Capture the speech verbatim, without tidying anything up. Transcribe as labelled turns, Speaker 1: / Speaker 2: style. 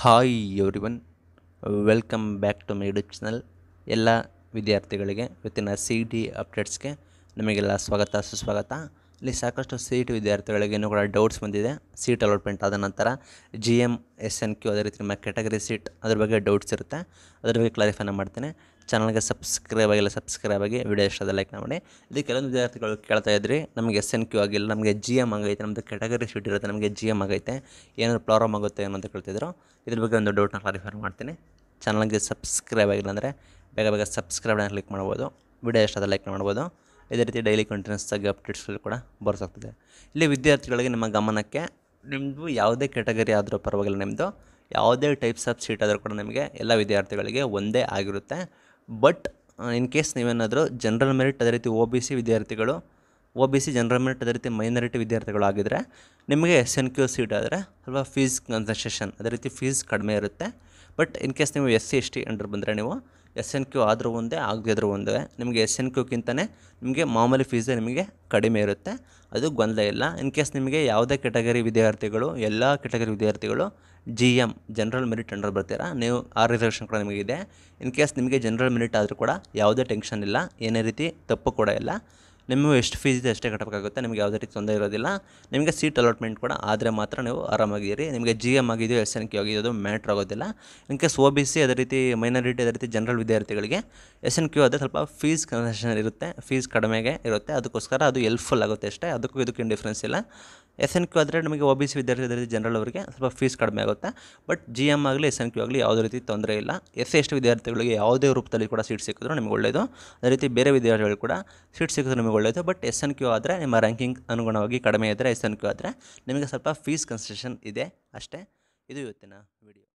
Speaker 1: Hi everyone, welcome back to my YouTube channel. ಎಲ್ಲ ವಿದ್ಯಾರ್ಥಿಗಳಿಗೆ ಇವತ್ತಿನ ಸಿ ಇ ಟಿ ಅಪ್ಡೇಟ್ಸ್ಗೆ ನಿಮಗೆಲ್ಲ ಸ್ವಾಗತ ಸುಸ್ವಾಗತ. ಇಲ್ಲಿ ಸಾಕಷ್ಟು ಸಿ ಇ ಟಿ ವಿದ್ಯಾರ್ಥಿಗಳಿಗೆ ಇನ್ನೂ ಕೂಡ ಡೌಟ್ಸ್ ಬಂದಿದೆ. ಸೀಟ್ ಅಲಾಟ್ಮೆಂಟ್ ಆದ ನಂತರ G M S N Q ಅದೇ ರೀತಿ ನಿಮ್ಮ ಕ್ಯಾಟಗರಿ ಸೀಟ್ ಅದ್ರ ಬಗ್ಗೆ ಡೌಟ್ಸ್ ಇರುತ್ತೆ. ಅದ್ರ ಬಗ್ಗೆ ಕ್ಲಾರಿಫೈನ ಮಾಡ್ತೇನೆ. ಚಾನಲ್ಗೆ ಸಬ್ಸ್ಕ್ರೈಬ್ ಆಗಿಲ್ಲ ಸಬ್ಸ್ಕ್ರೈಬ್ ಆಗಿ ವಿಡಿಯೋ ಇಷ್ಟದ ಲೈಕ್ ಮಾಡಿ. ಇದು ಕೆಲವೊಂದು ವಿದ್ಯಾರ್ಥಿಗಳು ಕೇಳ್ತಾ ಇದ್ರಿ, ನಮಗೆ ಎಸ್ ಎನ್ ಕ್ಯೂ ಆಗಿಲ್ಲ, ನಮಗೆ ಜಿ ಎಮ್ ಆಗೈತೆ, ನಮ್ಮದು ಕ್ಯಾಟಗರಿ ಸೀಟ್ ಇರುತ್ತೆ, ನಮಗೆ ಜಿ ಎಮ್ ಆಗೈತೆ, ಏನಾದ್ರು ಪ್ರಾಬ್ಲಮ್ ಆಗುತ್ತೆ ಏನೋ ಅಂತ ಕೇಳ್ತಿದ್ರು. ಇದ್ರ ಬಗ್ಗೆ ಒಂದು ಡೌಟ್ನ ಕ್ಲಾರಿಫೈ ಮಾಡ್ತೀನಿ. ಚಾನಲ್ಗೆ ಸಬ್ಸ್ಕ್ರೈಬ್ ಆಗಿಲ್ಲ ಅಂದರೆ ಬೇಗ ಬೇಗ ಸಬ್ಸ್ಕ್ರೈಬ್ನ ಕ್ಲಿಕ್ ಮಾಡ್ಬೋದು, ವಿಡಿಯೋ ಇಷ್ಟದ ಲೈಕ್ ಮಾಡ್ಬೋದು. ಇದೇ ರೀತಿ ಡೈಲಿ ಕಂಟಿನ್ಯೂಸ್ ಆಗಿ ಅಪ್ಡೇಟ್ಸ್ಗಳು ಕೂಡ ಬರ್ಸಾಗ್ತದೆ. ಇಲ್ಲಿ ವಿದ್ಯಾರ್ಥಿಗಳಿಗೆ ನಿಮ್ಮ ಗಮನಕ್ಕೆ, ನಿಮ್ಮದು ಯಾವುದೇ ಕ್ಯಾಟಗರಿ ಆದರೂ ಪರವಾಗಿಲ್ಲ, ನಿಮ್ಮದು ಯಾವುದೇ ಟೈಪ್ಸ್ ಆಫ್ ಸೀಟ್ ಆದರೂ ಕೂಡ ನಿಮಗೆ ಎಲ್ಲ ವಿದ್ಯಾರ್ಥಿಗಳಿಗೆ ಒಂದೇ ಆಗಿರುತ್ತೆ. ಬಟ್ ಇನ್ ಕೇಸ್ ನೀವೇನಾದರೂ ಜನರಲ್ ಮೆರಿಟ್ ಅದೇ ರೀತಿ ಒ ಬಿ ಸಿ ವಿದ್ಯಾರ್ಥಿಗಳು, O B C general merit ಅದೇ ರೀತಿ ಮೈನಾರಿಟಿ ವಿದ್ಯಾರ್ಥಿಗಳು ಆಗಿದ್ದರೆ ನಿಮಗೆ ಎಸ್ ಎನ್ ಕ್ಯೂ ಸೀಟ್ ಆದರೆ ಸ್ವಲ್ಪ ಫೀಸ್ ಕನ್ಸೆಷನ್ ಅದೇ ರೀತಿ ಫೀಸ್ ಕಡಿಮೆ ಇರುತ್ತೆ. ಬಟ್ ಇನ್ ಕೇಸ್ ನೀವು S C S T under ಬಂದರೆ ನೀವು ಎಸ್ ಎನ್ ಕ್ಯೂ ಆದರೂ ಒಂದೇ ಆಗದಿದ್ರೂ ಒಂದೇ, ನಿಮಗೆ ಎಸ್ ಎನ್ ಕ್ಯೂಕ್ಕಿಂತಲೇ ನಿಮಗೆ ಮಾಮೂಲಿ ಫೀಸೇ ನಿಮಗೆ ಕಡಿಮೆ ಇರುತ್ತೆ, ಅದು ಗೊಂದಲ ಇಲ್ಲ. ಇನ್ ಕೇಸ್ ನಿಮಗೆ ಯಾವುದೇ ಕ್ಯಾಟಗರಿ ವಿದ್ಯಾರ್ಥಿಗಳು, ಎಲ್ಲ ಕ್ಯಾಟಗರಿ ವಿದ್ಯಾರ್ಥಿಗಳು G M general merit under ಬರ್ತೀರಾ, ನೀವು ಆ ರಿಸರ್ವೇಷನ್ ಕೂಡ ನಿಮಗಿದೆ. ಇನ್ ಕೇಸ್ ನಿಮಗೆ ಜನರಲ್ ಮೆರಿಟ್ ಆದರೂ ಕೂಡ ಯಾವುದೇ ಟೆನ್ಷನ್ ಇಲ್ಲ, ಏನೇ ರೀತಿ ತಪ್ಪು ಕೂಡ ಇಲ್ಲ. ನಿಮಗೆ ಎಷ್ಟು ಫೀಸ್ ಇದೆ ಅಷ್ಟೇ ಕಟ್ಟಬೇಕಾಗುತ್ತೆ, ನಿಮಗೆ ಯಾವುದೇ ರೀತಿ ತೊಂದರೆ ಇರೋದಿಲ್ಲ. ನಿಮಗೆ ಸೀಟ್ ಅಲಾಟ್ಮೆಂಟ್ ಕೂಡ ಆದರೆ ಮಾತ್ರ ನೀವು ಆರಾಮಾಗಿರಿ. ನಿಮಗೆ ಜಿ ಎಮ್ ಆಗಿದೆಯೋ ಎಸ್ ಎನ್ ಕ್ಯೂ ಆಗಿದೆಯೋ ಅದು ಮ್ಯಾಟ್ರ್ ಆಗೋದಿಲ್ಲ. In case O B C ಅದೇ ರೀತಿ ಮೈನಾರಿಟಿ ಅದೇ ರೀತಿ ಜನರಲ್ ವಿದ್ಯಾರ್ಥಿಗಳಿಗೆ ಎಸ್ ಎನ್ ಕ್ಯೂ ಆದರೆ ಸ್ವಲ್ಪ ಫೀಸ್ ಕನ್ಸೆಷನ್ ಇರುತ್ತೆ, ಫೀಸ್ ಕಡಿಮೆಗೆ ಇರುತ್ತೆ, ಅದಕ್ಕೋಸ್ಕರ ಅದು ಹೆಲ್ಪ್ಫುಲ್ ಆಗುತ್ತೆ ಅಷ್ಟೇ, ಅದಕ್ಕೂ ಇದಕ್ಕೇನು ಡಿಫ್ರೆನ್ಸ್ ಇಲ್ಲ. ಎಸ್ ಎನ್ ಕ್ಯೂ ಆದರೆ ನಮಗೆ ಒ ಬಿ ಸಿ ವಿದ್ಯಾರ್ಥಿ ಅದೇ ರೀತಿ ಜನರಲ್ ಅವರಿಗೆ ಸ್ವಲ್ಪ ಫೀಸ್ ಕಡಿಮೆ ಆಗುತ್ತೆ. ಬಟ್ ಜಿ ಎಮ್ ಆಗಲಿ ಎಸ್ ಎನ್ ಕ್ಯೂ ಆಗಲಿ ಯಾವುದೇ ರೀತಿ ತೊಂದರೆ ಇಲ್ಲ. ಎಸ್ ಸಿ ಎಸ್ ಟಿ ವಿದ್ಯಾರ್ಥಿಗಳಿಗೆ ಯಾವುದೇ ರೂಪದಲ್ಲಿ ಕೂಡ ಸೀಟ್ ಸಿಕ್ಕಿದ್ರು ನಿಮಗೆ ಒಳ್ಳೆಯದು, ಅದೇ ರೀತಿ ಬೇರೆ ವಿದ್ಯಾರ್ಥಿಗಳು ಕೂಡ ಸೀಟ್ ಸಿಕ್ಕಿದ್ರು ನಿಮಗೆ ಒಳ್ಳೆಯದು. ಬಟ್ ಎಸ್ ಎನ್ ಕ್ಯೂ ಆದರೆ ನಿಮ್ಮ ರ್ಯಾಂಕಿಂಗ್ ಅನುಗುಣವಾಗಿ ಕಡಿಮೆ ಇದ್ದರೆ ಎಸ್ ಎನ್ ಕ್ಯೂ ಆದರೆ ನಿಮಗೆ ಸ್ವಲ್ಪ ಫೀಸ್ ಕನ್ಸೆಷನ್ ಇದೆ ಅಷ್ಟೇ. ಇದು ಇವತ್ತಿನ ವಿಡಿಯೋ.